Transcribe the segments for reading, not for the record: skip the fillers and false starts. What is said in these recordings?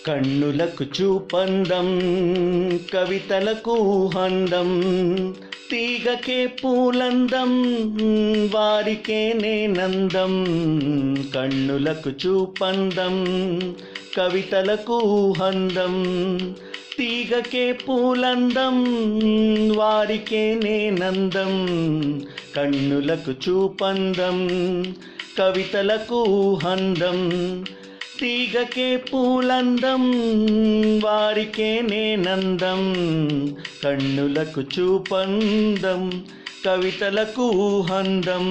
కన్నులకు చూపందం కవితలకు ఊహందం తీగకే పూలందం వారికే నేనందం. కన్నులకు చూపందం కవితలకు ఊహందం తీగకే పూలందం వారికే నేనందం. కన్నులకు చూపందం కవితలకు ఊహందం తీగకే పూలందం వారికే నేనందం. కన్నులకు చూపందం కవితలకు ఊహందం.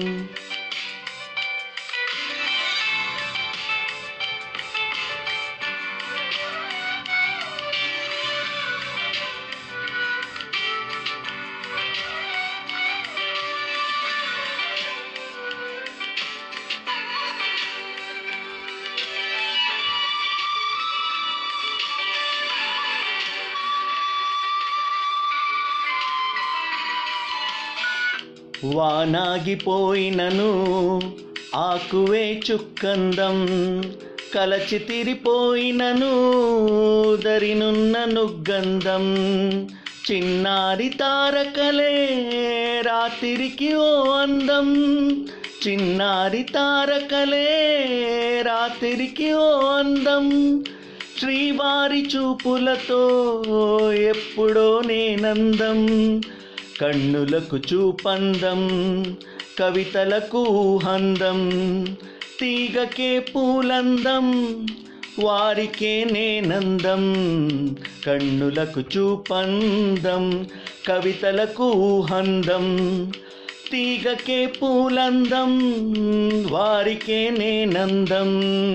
వానాగిపోయినను ఆకువే చుక్కందం కలచి తిరిపోయినను దరినున్న నుగ్గందం. చిన్నారి తారకలే రాత్రికి ఓ అందం చిన్నారి తారకలే రాత్రికి ఓ అందం. శ్రీవారి చూపులతో ఎప్పుడో నేనందం. కన్నులకు చూపందం కవితలకు ఊహందం తీగకే పూలందం వారికే నేనందం. కన్నులకు చూపందం కవితలకు ఊహందం తీగకే పూలందం వారికే నేనందం.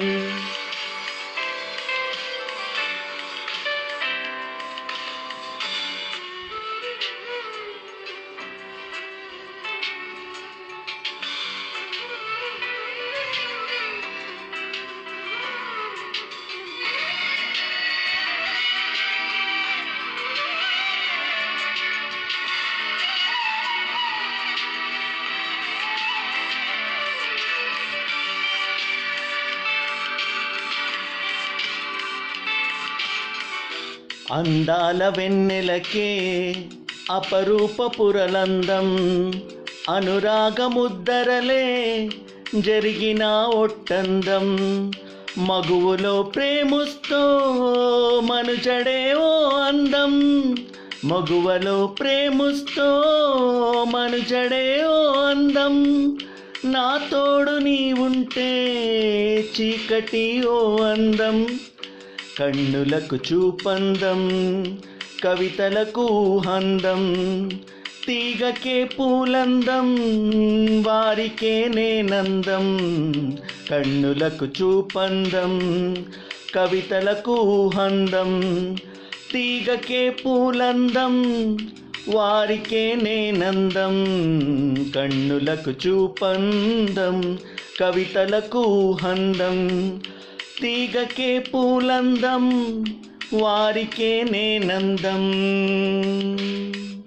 అందాల వెన్నెలకే అపరూప పురలందం అనురాగముద్దరలే జరిగిన ఒట్టందం. మగువులో ప్రేముస్తో మనుజడే ఓ అందం మగువలో ప్రేముస్తో మనుజడే ఓ అందం. నా తోడు నీ ఉంటే చీకటి ఓ అందం. కన్నులకు చూపందం కవితలకు ఊహందం తీగకే పూలందం వారికే నేనందం. కన్నులకు చూపందం కవితలకు ఊహందం తీగకే పూలందం వారికే నేనందం. కన్నులకు చూపందం కవితలకు ఊహందం తీగకే పూలందం వారికే నేనందం.